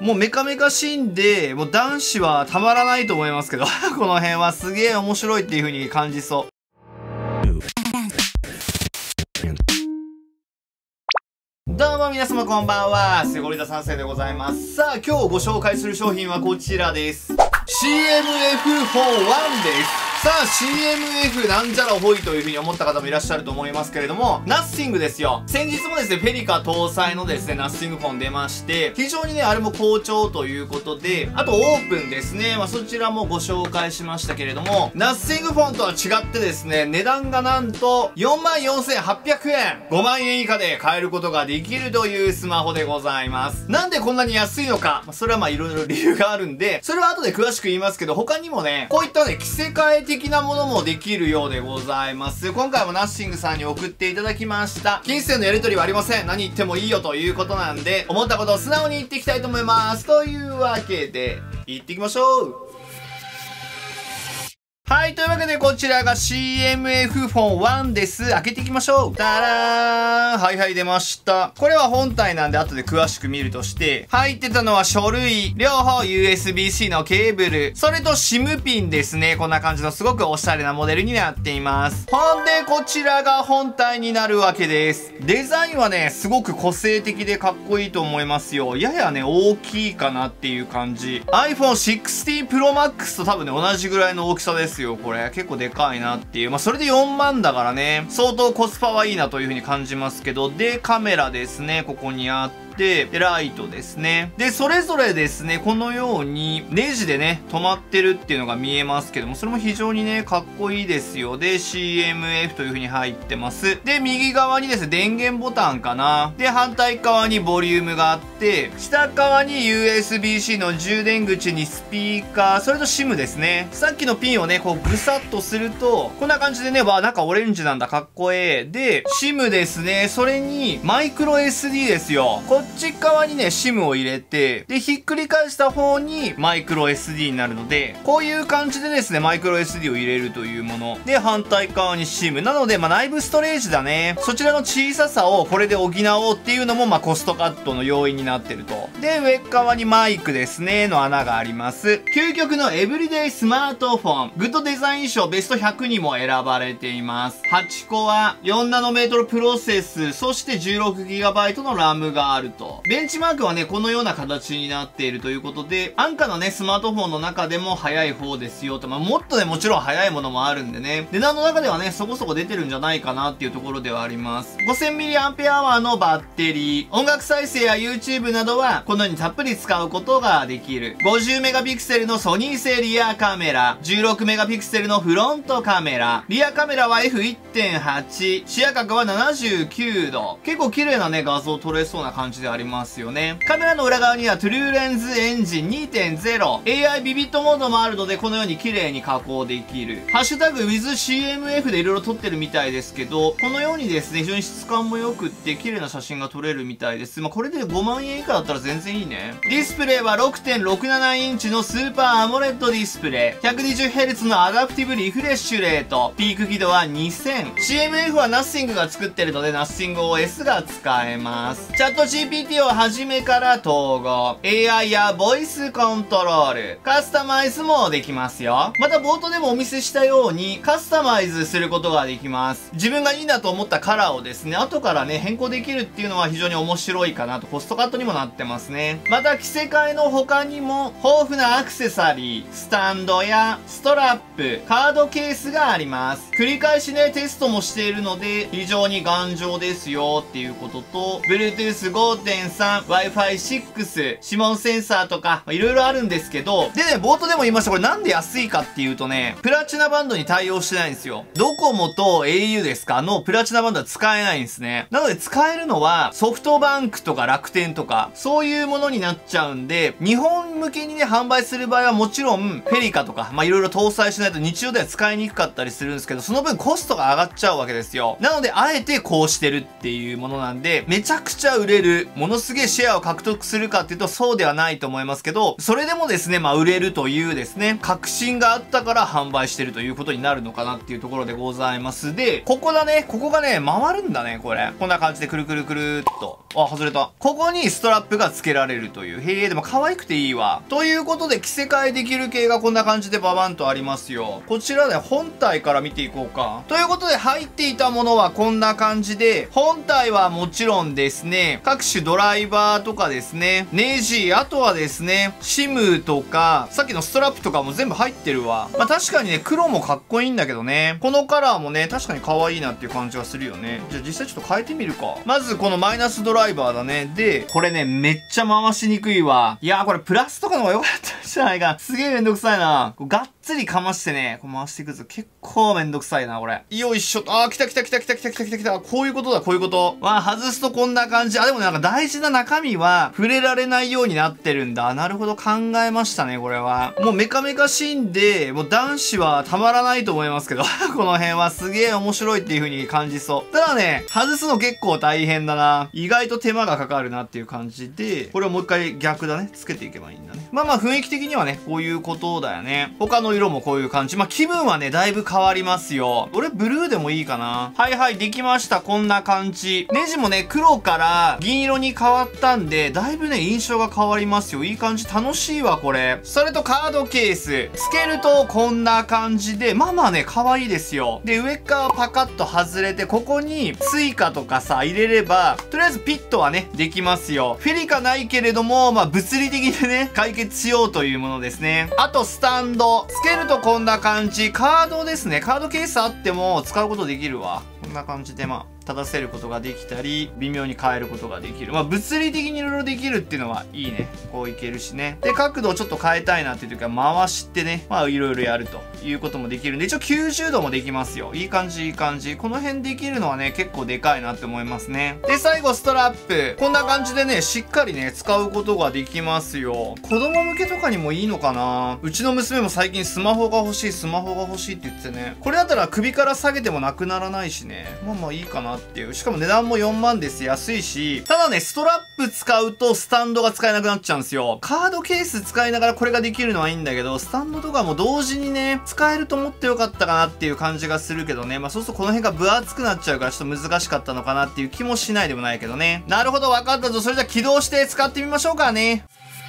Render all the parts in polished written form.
もうメカメカしいんで、もう男子はたまらないと思いますけど、この辺はすげえ面白いっていう風に感じそう。どうも皆様こんばんは、セゴリタ3世でございます。さあ、今日ご紹介する商品はこちらです。CMF for One です。さあ、CMF なんじゃらほいという風に思った方もいらっしゃると思いますけれども、ナッシングですよ。先日もですね、フェリカ搭載のですね、ナッシングフォン出まして、非常にね、あれも好調ということで、あとオープンですね。そちらもご紹介しましたけれども、ナッシングフォンとは違ってですね、値段がなんと 44,800 円 !5 万円以下で買えることができるというスマホでございます。なんでこんなに安いのか、それはいろいろ理由があるんで、それは後で詳しく言いますけど、他にもね、こういったね、着せ替え的なものもできるようでございます。今回もナッシングさんに送っていただきました。金銭のやり取りはありません。何言ってもいいよということなんで、思ったことを素直に言っていきたいと思います。というわけで、行っていきましょう。はい、というわけでこちらが CMF フォン1です。開けていきましょう。ダラーン。はいはい、出ました。これは本体なんで後で詳しく見るとして、入ってたのは書類、両方 USB-C のケーブル、それと SIM ピンですね。こんな感じのすごくおしゃれなモデルになっています。ほんで、こちらが本体になるわけです。デザインはね、すごく個性的でかっこいいと思いますよ。ややね、大きいかなっていう感じ。iPhone 16 Pro Max と多分ね、同じぐらいの大きさです。これ結構でかいなっていう。それで4万だからね、相当コスパはいいなという風に感じますけど、で、カメラですね、ここにあって、で、ライトですね。で、それぞれですね、このようにネジでね、止まってるっていうのが見えますけども、それも非常にね、かっこいいですよ。で、CMF という風に入ってます。で、右側にですね、電源ボタンかな。で、反対側にボリュームがあって、下側に USB-C の充電口にスピーカー、それと SIM ですね。さっきのピンをね、こうぐさっとすると、こんな感じでね、わ、中オレンジなんだ、かっこええ。で、SIM ですね。それに、マイクロ SD ですよ。こっち側にね、SIM を入れて、で、ひっくり返した方にマイクロ SD になるので、こういう感じでですね、マイクロ SD を入れるというもの。で、反対側に SIM。なので、内部ストレージだね。そちらの小ささをこれで補おうっていうのも、コストカットの要因になってると。で、上側にマイクですね、の穴があります。究極のエブリデイスマートフォン。グッドデザイン賞ベスト100にも選ばれています。8コア、4ナノメートルプロセス、そして 16GB のラムがあると。ベンチマークはね、このような形になっているということで、安価なね、スマートフォンの中でも早い方ですよと。もっとね、もちろん早いものもあるんでね、値段の中ではね、そこそこ出てるんじゃないかなっていうところではあります。5000mAh のバッテリー、音楽再生や YouTube などは、このようにたっぷり使うことができる。50メガピクセルのソニー製リアカメラ、16メガピクセルのフロントカメラ、リアカメラは F1.8、視野角は79度。結構綺麗なね、画像撮れそうな感じでありますよね。カメラの裏側にはトゥルーレンズエンジン 2.0、AI ビビットモードもあるので、このように綺麗に加工できる。ハッシュタグ WithCMF でいろいろ撮ってるみたいですけど、このようにですね、非常に質感も良くって綺麗な写真が撮れるみたいです。これで5万円以下だったら全然いいね。ディスプレイは 6.67 インチのスーパーアモレットディスプレイ、120Hz のアダプティブリフレッシュレート、ピーク輝度は2000。CMF はナッシングが作ってるので、ナッシング OS が使えます。チャット GPT をはじめから統合、AI やボイスコントロール、カスタマイズもできますよ。また冒頭でもお見せしたように、カスタマイズすることができます。自分がいいなと思ったカラーをですね、後からね、変更できるっていうのは非常に面白いかなと、コストカットにもなってますね。また着せ替えの他にも、豊富なアクセサリー、スタンドやストラップ、カードケースがあります。繰り返しね、テストもしているので、非常に頑丈ですよっていうことと、Bluetooth 5.3、Wi-Fi 6、指紋センサーとか、いろいろあるんですけど、でね、冒頭でも言いました、これなんで安いかっていうとね、プラチナバンドに対応してないんですよ。ドコモと au ですかのプラチナバンドは使えないんですね。なので使えるのは、ソフトバンクとか楽天とか、そういうものになっちゃうんで、日本向けにね、販売する場合はもちろん、フェリカとか、いろいろ搭載しないと日常では使いにくかったりするんですけど、その分コストが上がっちゃうわけですよ。なので、あえてこうしてるっていうものなんで、めちゃくちゃ売れる、ものすげえシェアを獲得するかっていうと、そうではないと思いますけど、それでもですね、売れるというですね、確信があったから販売してるということになるのかなっていうところでございます。で、ここだね、ここがね、回るんだね、これ。こんな感じでくるくるくるっと。あ、外れた。ここにストラップが付けられるという。へえ、でも可愛くていいわ。ということで、着せ替えできる系がこんな感じでババンとありますよ。こちらで本体から見ていこうか。ということで、入っていたものはこんな感じで、本体はもちろんですね、各種ドライバーとかですね、ネジ、あとはですね、シムとか、さっきのストラップとかも全部入ってるわ。確かにね、黒もかっこいいんだけどね。このカラーもね、確かに可愛いなっていう感じがするよね。じゃあ実際ちょっと変えてみるか。まずこのマイナスドライバーだね。で、これね、めっちゃ回しにくいわ。いやー、これプラスとかの方が良かったんじゃないか。すげえめんどくさいな。がっつりかましてね、こう回していくぞ。結構めんどくさいな、これ。よいしょ。あー、来た来た来た来た来た来た来た来た。こういうことだ、こういうこと。外すとこんな感じ。あ、でもね、なんか大事な中身は触れられないようになってるんだ。なるほど、考えましたね、これは。もうメカメカしいんで、もう男子はたまらないと思いますけど、この辺はすげえ面白いっていう風に感じそう。ただね、外すの結構大変だな。意外と手間がかかるなっていう感じで、これをもう一回逆だね。つけていけばいいんだね。雰囲気的にはね、こういうことだよね。他の色もこういう感じ。気分はね、だいぶ変わりますよ。俺ブルーでもいいかな。はいはい、できました。こんな感じ。ネジもね、黒から銀色に変わったんで、だいぶね、印象が変わりますよ。いい感じ。楽しいわ、これ。それとカードケース。つけるとこんな感じで、ね、可愛いですよ。で、上側パカッと外れて、ここにスイカとかさ、入れれば、とりあえずピットはね、できますよ。フェリカないけれども、物理的にね、解決しようというものですね。あと、スタンド。つけるとこんな感じ。カードですね。カードケースあっても使うことできるわ。こんな感じで立たせることができたり、微妙に変えることができる。物理的にいろいろできるっていうのはいいね。こういけるしね。で、角度をちょっと変えたいなっていう時は回してね、いろいろやるということもできるんで、一応90度もできますよ。いい感じ、いい感じ。この辺できるのはね、結構でかいなって思いますね。で、最後ストラップ。こんな感じでね、しっかりね、使うことができますよ。子供向けとかにもいいのかな。うちの娘も最近スマホが欲しい、スマホが欲しいって言ってね。これだったら首から下げてもなくならないしね。いいかなっていう。しかも値段も4万です。安いし。ただね、ストラップ使うとスタンドが使えなくなっちゃうんですよ。カードケース使いながらこれができるのはいいんだけど、スタンドとかも同時にね、使えると思ってよかったかなっていう感じがするけどね。そうするとこの辺が分厚くなっちゃうからちょっと難しかったのかなっていう気もしないでもないけどね。なるほど、分かったぞ。それじゃあ起動して使ってみましょうかね。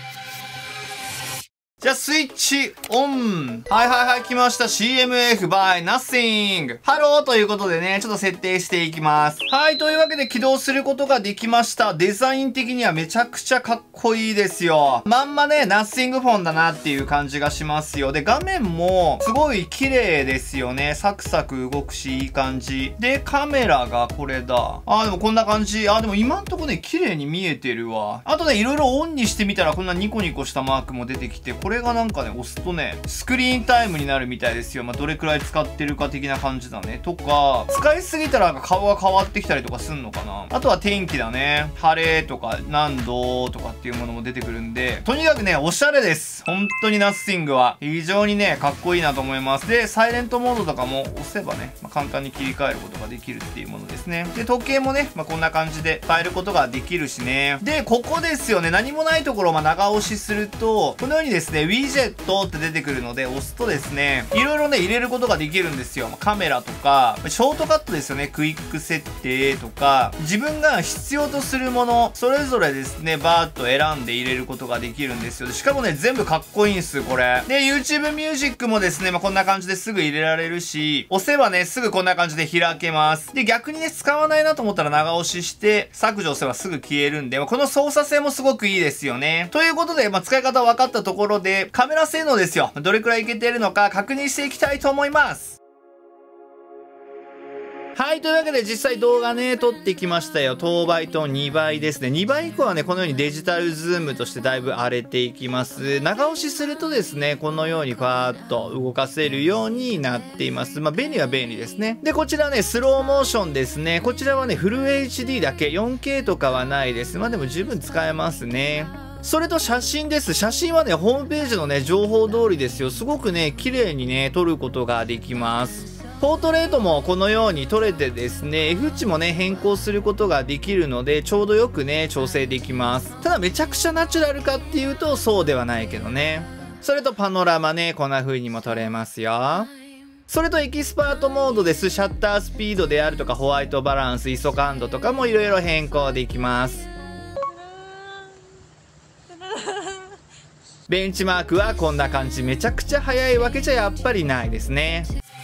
じゃあ、スイッチオン。はいはいはい、来ました。CMF by Nothing。ハローということでね、ちょっと設定していきます。はい、というわけで起動することができました。デザイン的にはめちゃくちゃかっこいいですよ。まんまね、Nothing フォンだなっていう感じがしますよ。で、画面もすごい綺麗ですよね。サクサク動くし、いい感じ。で、カメラがこれだ。でもこんな感じ。でも今んとこね、綺麗に見えてるわ。あとね、いろいろオンにしてみたらこんなニコニコしたマークも出てきて、これがなんかね、押すとね、スクリーンタイムになるみたいですよ。どれくらい使ってるか的な感じだね。とか、使いすぎたら顔が変わってきたりとかすんのかな。あとは天気だね。晴れとか何度とかっていうものも出てくるんで、とにかくね、おしゃれです。本当にNothingは。非常にね、かっこいいなと思います。で、サイレントモードとかも押せばね、簡単に切り替えることができるっていうものですね。で、時計もね、こんな感じで変えることができるしね。で、ここですよね。何もないところを長押しすると、このようにですね、ウィジェットって出てくるので、押すとですね、いろいろね、入れることができるんですよ。カメラとか、ショートカットですよね。クイック設定とか、自分が必要とするもの、それぞれですね、バーッと選んで入れることができるんですよ。しかもね、全部かっこいいんす、これ。で、YouTube ミュージックもですね、こんな感じですぐ入れられるし、押せばね、すぐこんな感じで開けます。で、逆にね、使わないなと思ったら長押しして、削除押せばすぐ消えるんで、この操作性もすごくいいですよね。ということで、使い方分かったところで、カメラ性能ですよ。どれくらいいけてるのか確認していきたいと思います。はい、というわけで実際動画ね、撮ってきましたよ。当倍と2倍ですね。2倍以降はね、このようにデジタルズームとしてだいぶ荒れていきます。長押しするとですね、このようにパーッと動かせるようになっています。便利は便利ですね。で、こちらね、スローモーションですね。こちらはね、フル HD だけ、4K とかはないです。でも十分使えますね。 それと写真です。写真はね、ホームページのね、情報通りですよ。すごくね、綺麗にね、撮ることができます。ポートレートもこのように撮れてですね、F 値もね、変更することができるので、ちょうどよくね、調整できます。ただめちゃくちゃナチュラルかっていうと、そうではないけどね。それとパノラマね、こんな風にも撮れますよ。それとエキスパートモードです。シャッタースピードであるとか、ホワイトバランス、ISO感度とかもいろいろ変更できます。ベンチマークはこんな感じ。めちゃくちゃ速いわけじゃやっぱりないですね。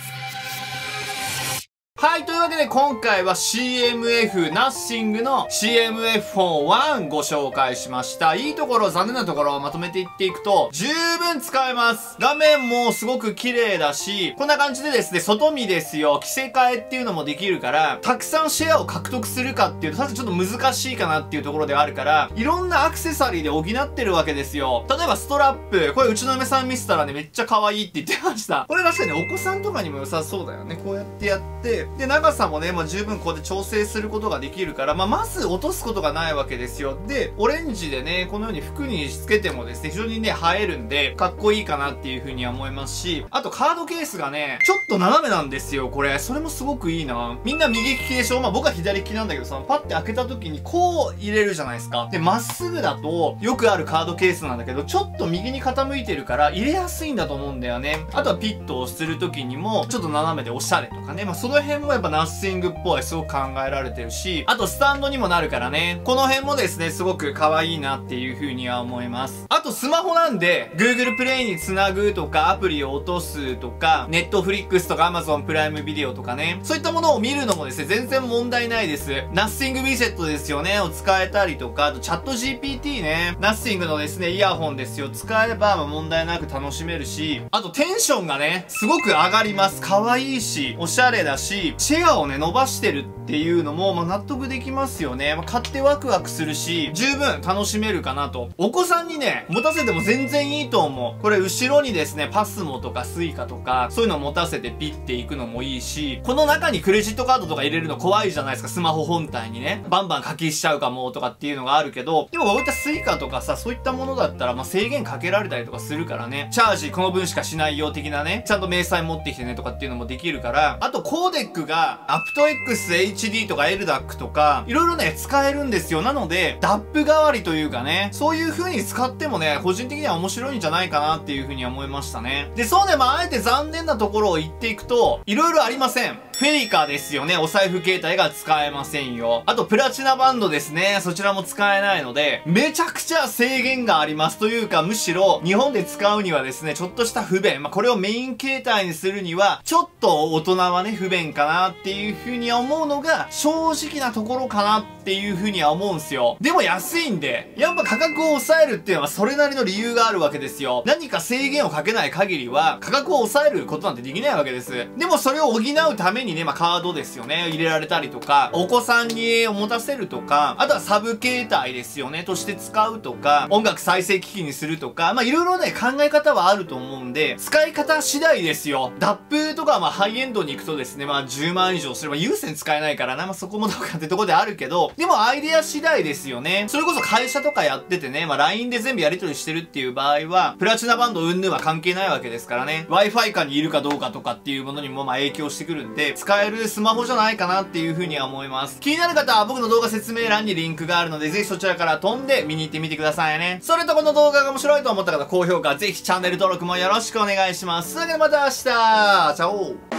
はい、というわけで今回は CMF ナッシングの CMF フォン1ご紹介しました。いいところ、残念なところをまとめていっていくと、十分使えます。画面もすごく綺麗だし、こんな感じでですね、外見ですよ、着せ替えっていうのもできるから、たくさんシェアを獲得するかっていうと、ただちょっと難しいかなっていうところではあるから、いろんなアクセサリーで補ってるわけですよ。例えばストラップ、これうちの嫁さん見せたらね、めっちゃ可愛いって言ってました。これ確かにお子さんとかにも良さそうだよね。こうやってやって、で、長さもね、十分ここで調整することができるから、まず落とすことがないわけですよ。で、オレンジでね、このように服につけてもですね、非常にね、映えるんで、かっこいいかなっていう風には思いますし、あとカードケースがね、ちょっと斜めなんですよ、これ。それもすごくいいな。みんな右利きでしょ？僕は左利きなんだけどさ、パッて開けた時にこう入れるじゃないですか。で、まっすぐだと、よくあるカードケースなんだけど、ちょっと右に傾いてるから入れやすいんだと思うんだよね。あとはピットをする時にも、ちょっと斜めでおしゃれとかね。その辺もやっぱナッシングっぽい、すごく考えられてるし、あとスタンドにもなるからね。この辺もですね、すごく可愛いなっていう風には思います。あとスマホなんで、Google プレイにつなぐとか、アプリを落とすとか、Netflix とか Amazon プライムビデオとかね。そういったものを見るのもですね、全然問題ないです。Nothing Widget ですよね、を使えたりとか、あとチャット GPT ね。Nothing のですね、イヤホンですよ。使えば問題なく楽しめるし、あとテンションがね、すごく上がります。可愛いし、おしゃれだし、シェアをね、伸ばしてるっていうのも、納得できますよね。買ってワクワクするし、十分楽しめるかなと。お子さんにね、持たせても全然いいと思う。これ後ろにですね、パスモとかスイカとか、そういうのを持たせてピッていくのもいいし、この中にクレジットカードとか入れるの怖いじゃないですか、スマホ本体にね。バンバン課金しちゃうかもとかっていうのがあるけど、でもこういったスイカとかさ、そういったものだったら、制限かけられたりとかするからね。チャージこの分しかしないよ的なね、ちゃんと明細持ってきてねとかっていうのもできるから、あとコーデックが、アプト X HD とか LDAC とか、いろいろね、使えるんですよ。なので、DAP 代わりというかね、そういう風に使ってもね、個人的には面白いんじゃないかなっていう風には思いましたね。で、そうね、あえて残念なところを言っていくと、いろいろありません。フェリカですよね。お財布携帯が使えませんよ。あと、プラチナバンドですね。そちらも使えないので、めちゃくちゃ制限がありますというか、むしろ、日本で使うにはですね、ちょっとした不便。これをメイン携帯にするには、ちょっと大人はね、不便かなっていう風には思うのが、正直なところかなっていう風には思うんすよ。でも安いんで、やっぱ価格を抑えるっていうのはそれなりの理由があるわけですよ。何か制限をかけない限りは、価格を抑えることなんてできないわけです。でもそれを補うためにね、カードですよね。入れられたりとか、お子さんに持たせるとか、あとはサブ携帯ですよね。として使うとか、音楽再生機器にするとか、いろいろね、考え方はあると思うんで、使い方次第ですよ。DAP とかハイエンドに行くとですね、10万以上すれば有線使えないからな。そこもどうかってとこであるけど、でもアイデア次第ですよね。それこそ会社とかやっててね、LINE で全部やり取りしてるっていう場合は、プラチナバンド云々は関係ないわけですからね。Wi-Fi 下にいるかどうかとかっていうものにも影響してくるんで、使えるスマホじゃないかなっていう風には思います。気になる方は僕の動画説明欄にリンクがあるので、ぜひそちらから飛んで見に行ってみてくださいね。それとこの動画が面白いと思った方、高評価、ぜひチャンネル登録もよろしくお願いします。それではまた明日チャオ